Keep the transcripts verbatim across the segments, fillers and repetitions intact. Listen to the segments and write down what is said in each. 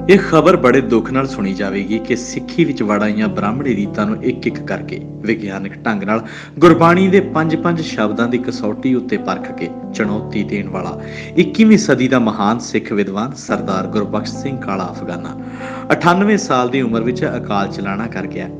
ਇਹ ਖਬਰ ਬੜੇ ਦੁੱਖ ਨਾਲ ਸੁਣੀ ਜਾਵੇਗੀ ਕਿ ਸਿੱਖੀ ਵਿੱਚ ਵੜਾਈਆਂ ਬ੍ਰਾਹਮਣੀ ਰੀਤਾਂ ਨੂੰ ਇੱਕ-ਇੱਕ ਕਰਕੇ ਵਿਗਿਆਨਕ ਢੰਗ ਨਾਲ ਗੁਰਬਾਣੀ ਦੇ ਪੰਜ-ਪੰਜ ਸ਼ਬਦਾਂ ਦੀ ਕਸੌਟੀ ਉੱਤੇ ਪਰਖ ਕੇ ਚੁਣੌਤੀ ਦੇਣ ਵਾਲਾ ਇੱਕੀਵੀਂ ਸਦੀ ਦਾ ਮਹਾਨ ਸਿੱਖ ਵਿਦਵਾਨ ਸਰਦਾਰ ਗੁਰਬਖਸ਼ ਸਿੰਘ ਕਾਲਾ ਅਫਗਾਨਾ ਅਠਾਨਵੇਂ ਸਾਲ ਦੀ ਉਮਰ ਵਿੱਚ ਅਕਾਲ ਚਲਾਣਾ ਕਰ ਗਿਆ।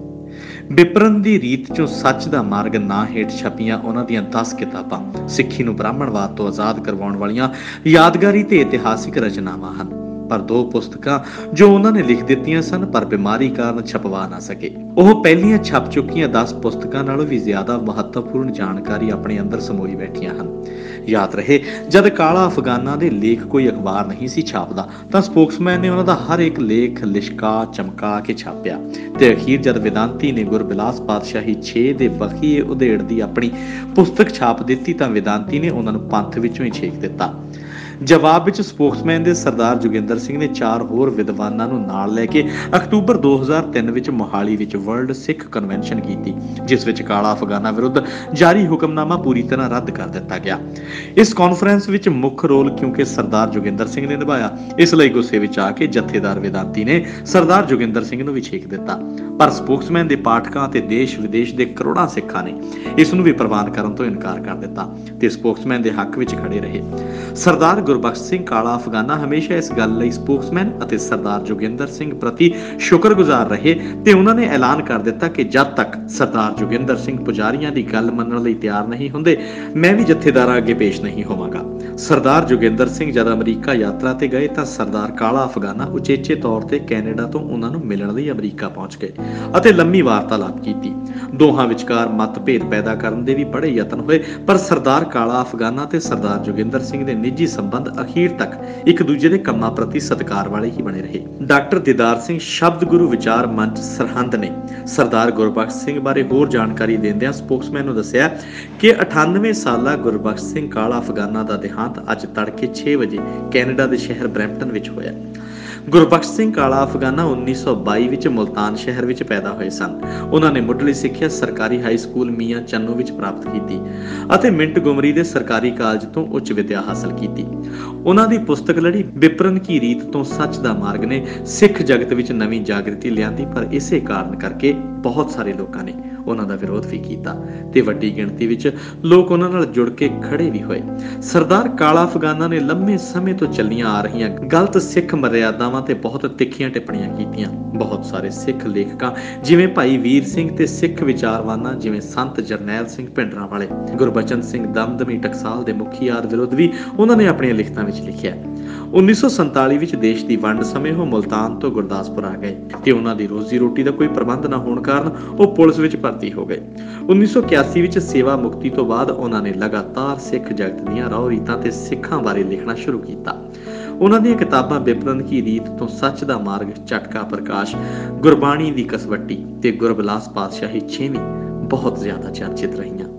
ਵਿਪਰਨ ਦੀ ਰੀਤ ਚੋਂ ਸੱਚ ਦਾ ਮਾਰਗ ਨਾਂ ਹੇਠ ਛਪੀਆਂ ਉਹਨਾਂ ਦੀਆਂ ਦਸ ਕਿਤਾਬਾਂ ਸਿੱਖੀ ਨੂੰ ਬ੍ਰਾਹਮਣਵਾਦ ਤੋਂ ਆਜ਼ਾਦ ਕਰਵਾਉਣ ਵਾਲੀਆਂ ਯਾਦਗਾਰੀ ਤੇ ਇਤਿਹਾਸਿਕ ਰਚਨਾਵਾਂ ਹਨ। ਪਰ ਦੋ ਪੁਸਤਕਾਂ ਜੋ ਉਹਨਾਂ ਨੇ ਲਿਖ ਦਿੱਤੀਆਂ ਸਨ ਪਰ ਬਿਮਾਰੀ ਕਾਰਨ ਛਪਵਾ ਨਾ ਸਕੇ, ਉਹ ਪਹਿਲੀਆਂ ਛਪ ਚੁੱਕੀਆਂ ਦਸ ਪੁਸਤਕਾਂ ਨਾਲੋਂ ਵੀ ਜ਼ਿਆਦਾ ਮਹੱਤਵਪੂਰਨ ਜਾਣਕਾਰੀ ਆਪਣੇ ਅੰਦਰ ਸਮੋਈ ਬੈਠੀਆਂ ਹਨ। ਯਾਦ ਰਹੇ, ਜਦ ਕਾਲਾ ਅਫਗਾਨਾ ਦੇ ਲੇਖ ਕੋਈ ਅਖਬਾਰ ਨਹੀਂ ਸੀ ਛਾਪਦਾ ਤਾਂ ਸਪੋਕਸਮੈਨ ਨੇ ਉਹਨਾਂ ਦਾ ਹਰ ਇੱਕ ਲੇਖ ਲਿਸ਼ਕਾ ਚਮਕਾ ਕੇ ਛਾਪਿਆ ਤੇ ਅਖੀਰ ਜਦ ਵਿਦਾਂਤੀ ਨੇ ਗੁਰਬਿਲਾਸ ਪਾਤਸ਼ਾਹੀ ਛੇ ਦੇ ਬਖੀਏ ਉਧੇੜ ਦੀ ਆਪਣੀ ਪੁਸਤਕ ਛਾਪ ਦਿੱਤੀ ਤਾਂ ਵਿਦਾਂਤੀ ਨੇ ਉਹਨਾਂ ਨੂੰ ਪੰਥ ਵਿੱਚੋਂ ਹੀ ਛੇਕ ਦਿੱਤਾ। ਜਵਾਬ ਵਿੱਚ ਸਪੋਕਸਮੈਨ ਦੇ ਸਰਦਾਰ ਜੋਗਿੰਦਰ ਸਿੰਘ ਨੇ ਚਾਰ ਹੋਰ ਵਿਦਵਾਨਾਂ ਨੂੰ ਨਾਲ ਲੈ ਕੇ ਅਕਤੂਬਰ ਦੋ ਹਜ਼ਾਰ ਤਿੰਨ ਵਿੱਚ ਮੋਹਾਲੀ ਵਿੱਚ ਵਰਲਡ ਸਿੱਖ ਕਨਵੈਨਸ਼ਨ ਕੀਤੀ, ਜਿਸ ਵਿੱਚ ਕਾਲਾ ਅਫਗਾਨਾ ਵਿਰੁੱਧ ਜਾਰੀ ਹੁਕਮਨਾਮਾ ਪੂਰੀ ਤਰ੍ਹਾਂ ਰੱਦ ਕਰ ਦਿੱਤਾ ਗਿਆ। ਇਸ ਕਾਨਫਰੰਸ ਵਿੱਚ ਮੁੱਖ ਰੋਲ ਕਿਉਂਕਿ ਸਰਦਾਰ ਜੋਗਿੰਦਰ ਸਿੰਘ ਨੇ ਨਿਭਾਇਆ, ਇਸ ਲਈ ਗੁੱਸੇ ਵਿੱਚ ਆ ਕੇ ਜਥੇਦਾਰ ਵਿਦਾਂਤੀ ਨੇ ਸਰਦਾਰ ਜੋਗਿੰਦਰ ਸਿੰਘ ਨੂੰ ਵੀ ਛੇਕ ਦਿੱਤਾ। ਪਰ ਸਪੋਕਸਮੈਨ ਦੇ ਪਾਠਕਾਂ ਅਤੇ ਦੇਸ਼ ਵਿਦੇਸ਼ ਦੇ ਕਰੋੜਾਂ ਸਿੱਖਾਂ ਨੇ ਇਸ ਨੂੰ ਵੀ ਪ੍ਰਵਾਨ ਕਰਨ ਤੋਂ ਇਨਕਾਰ ਕਰ ਦਿੱਤਾ ਤੇ ਸਪੋਕਸਮੈਨ ਦੇ ਹੱਕ ਵਿੱਚ ਖੜੇ ਰਹੇ। ਸਰਦਾਰ ਗੁਰਬਖਸ਼ ਸਿੰਘ ਕਾਲਾ ਅਫਗਾਨਾ ਹਮੇਸ਼ਾ ਇਸ ਗੱਲ ਲਈ ਸਪੋਕਸਮੈਨ ਅਤੇ ਸਰਦਾਰ ਜੋਗਿੰਦਰ ਸਿੰਘ ਪ੍ਰਤੀ ਸ਼ੁਕਰਗੁਜ਼ਾਰ ਰਹੇ ਤੇ ਉਹਨਾਂ ਨੇ ਐਲਾਨ ਕਰ ਦਿੱਤਾ ਕਿ ਜਦ ਤੱਕ ਸਰਦਾਰ ਜੋਗਿੰਦਰ ਸਿੰਘ ਪੁਜਾਰੀਆਂ ਦੀ ਗੱਲ ਮੰਨਣ ਲਈ ਤਿਆਰ ਨਹੀਂ ਹੁੰਦੇ, ਮੈਂ ਵੀ ਜਥੇਦਾਰਾਂ ਅੱਗੇ ਪੇਸ਼ ਨਹੀਂ ਹੋਵਾਂਗਾ। ਸਰਦਾਰ ਜੋਗਿੰਦਰ ਸਿੰਘ ਜਦ ਅਮਰੀਕਾ ਯਾਤਰਾ ਤੇ ਗਏ ਤਾਂ ਸਰਦਾਰ ਕਾਲਾ ਅਫਗਾਨਾ ਉਚੇਚੇ ਤੌਰ ਤੇ ਕੈਨੇਡਾ ਤੋਂ ਉਹਨਾਂ ਨੂੰ ਮਿਲਣ ਲਈ ਅਮਰੀਕਾ ਪਹੁੰਚ ਗਏ ਅਤੇ ਲੰਮੀ ਵਾਰਤਾਲਾਪ ਕੀਤੀ। ਦੋਹਾਂ ਵਿਚਕਾਰ ਮਤਭੇਦ ਪੈਦਾ ਕਰਨ ਦੇ ਵੀ ਬੜੇ ਯਤਨ ਹੋਏ, ਪਰ ਸਰਦਾਰ ਕਾਲਾ ਅਫਗਾਨਾ ਤੇ ਸਰਦਾਰ ਜੋਗਿੰਦਰ ਸਿੰਘ ਦੇ ਨਿੱਜੀ ਸੰਬੰਧ ਅਖੀਰ ਤੱਕ ਇੱਕ ਦੂਜੇ ਦੇ ਕੰਮਾਂ ਪ੍ਰਤੀ ਸਤਿਕਾਰ ਵਾਲੇ ਹੀ ਬਣੇ ਰਹੇ। ਡਾਕਟਰ ਦੀਦਾਰ ਸਿੰਘ ਸ਼ਬਦ ਗੁਰੂ ਵਿਚਾਰ ਮੰਚ ਸਰਹੰਦ ਨੇ ਸਰਦਾਰ ਗੁਰਬਖਸ਼ ਸਿੰਘ ਬਾਰੇ ਹੋਰ ਜਾਣਕਾਰੀ ਦਿੰਦਿਆਂ ਸਪੋਕਸਮੈਨ ਨੂੰ ਦੱਸਿਆ ਕਿ ਅਠਾਨਵੇਂ ਸਾਲਾ ਗੁਰਬਖਸ਼ ਸਿੰਘ ਕਾਲਾ ਅਫਗਾਨਾ ਦਾ ਦੇਹਾਂਤ ਅੱਜ ਤੜਕੇ ਛੇ ਵਜੇ ਕੈਨੇਡਾ ਦੇ ਸ਼ਹਿਰ ਬਰੈਂਪਟਨ ਵਿੱਚ ਹੋਇਆ। ਗੁਰਬਖਸ਼ ਸਿੰਘ ਕਾਲਾ ਅਫਗਾਨਾ ਉੱਨੀ ਸੌ ਬਾਈ ਵਿੱਚ ਮੁਲਤਾਨ ਸ਼ਹਿਰ ਵਿੱਚ ਪੈਦਾ ਹੋਏ ਸਨ। ਉਹਨਾਂ ਨੇ ਮੁੱਢਲੀ ਸਿੱਖਿਆ ਸਰਕਾਰੀ ਹਾਈ ਸਕੂਲ ਮੀਆਂ ਚੰਨੂ ਵਿੱਚ ਪ੍ਰਾਪਤ ਕੀਤੀ ਅਤੇ ਮਿੰਟਗੋਮਰੀ ਦੇ ਸਰਕਾਰੀ ਕਾਲਜ ਤੋਂ ਉੱਚ ਵਿੱਦਿਆ ਹਾਸਲ ਕੀਤੀ। ਉਹਨਾਂ ਦੀ ਪੁਸਤਕ ਲੜੀ ਵਿਪਰਨ ਕੀ ਰੀਤ ਤੋਂ ਸੱਚ ਦਾ ਮਾਰਗ ਨੇ ਸਿੱਖ ਜਗਤ ਵਿੱਚ ਨਵੀਂ ਜਾਗ੍ਰਿਤੀ ਲਿਆਂਦੀ, ਪਰ ਇਸੇ ਕਾਰਨ ਕਰਕੇ ਬਹੁਤ ਸਾਰੇ ਲੋਕਾਂ ਨੇ ਉਹਨਾਂ ਦਾ ਵਿਰੋਧ ਵੀ ਕੀਤਾ ਤੇ ਵੱਡੀ ਗਿਣਤੀ ਵਿੱਚ ਲੋਕ ਉਹਨਾਂ ਨਾਲ ਜੁੜ ਕੇ ਖੜੇ ਵੀ ਹੋਏ। ਸਰਦਾਰ ਕਾਲਾ ਅਫਗਾਨਾ ਨੇ ਲੰਮੇ ਸਮੇਂ ਤੋਂ ਚੱਲੀਆਂ ਆ ਰਹੀਆਂ ਗਲਤ ਸਿੱਖ ਮਰਿਆਦਾਵਾਂ ਤੇ ਬਹੁਤ ਤਿੱਖੀਆਂ ਟਿੱਪਣੀਆਂ ਕੀਤੀਆਂ। ਬਹੁਤ ਸਾਰੇ ਸਿੱਖ ਲੇਖਕਾਂ ਜਿਵੇਂ ਭਾਈ ਵੀਰ ਸਿੰਘ ਤੇ ਸਿੱਖ ਵਿਚਾਰਵਾਨਾਂ ਜਿਵੇਂ ਸੰਤ ਜਰਨੈਲ ਸਿੰਘ ਭਿੰਡਰਾਂਵਾਲੇ, ਗੁਰਬਚਨ ਸਿੰਘ ਦਮਦਮੀ ਟਕਸਾਲ ਦੇ ਮੁਖੀ ਆਦਿ ਵਿਰੁੱਧ ਵੀ ਉਹਨਾਂ ਨੇ ਆਪਣੀਆਂ ਲਿਖਤਾਂ ਵਿੱਚ ਲਿਖਿਆ। ਉੱਨੀ ਸੌ ਸੰਤਾਲੀ ਵਿੱਚ ਦੇਸ਼ ਦੀ ਵੰਡ ਸਮੇਂ ਉਹ ਮੁਲਤਾਨ ਤੋਂ ਗੁਰਦਾਸਪੁਰ ਆ ਗਏ ਤੇ ਉਹਨਾਂ ਦੀ ਰੋਜ਼ੀ ਰੋਟੀ ਦਾ ਕੋਈ ਪ੍ਰਬੰਧ ਨਾ ਹੋਣ ਕਾਰਨ ਉਹ ਪੁਲਿਸ ਵਿੱਚ ਭਰਤੀ ਹੋ ਗਏ। ਉੱਨੀ ਸੌ ਇਕਿਆਸੀ ਵਿੱਚ ਸੇਵਾ ਮੁਕਤੀ ਤੋਂ ਬਾਅਦ ਉਹਨਾਂ ਨੇ ਲਗਾਤਾਰ ਸਿੱਖ ਜਗਤ ਦੀਆਂ ਰਹੁ ਰੀਤਾਂ ਤੇ ਸਿੱਖਾਂ ਬਾਰੇ ਲਿਖਣਾ ਸ਼ੁਰੂ ਕੀਤਾ। ਉਹਨਾਂ ਦੀਆਂ ਕਿਤਾਬਾਂ ਵਿਪਰਨ ਕੀ ਰੀਤ ਤੋਂ ਸੱਚ ਦਾ ਮਾਰਗ, ਝਟਕਾ ਪ੍ਰਕਾਸ਼, ਗੁਰਬਾਣੀ ਦੀ ਕਸਵੱਟੀ ਤੇ ਗੁਰਬਿਲਾਸ ਪਾਤਸ਼ਾਹੀ ਛੇਵੀਂ ਬਹੁਤ ਜ਼ਿਆਦਾ ਚਰਚਿਤ ਰਹੀਆਂ।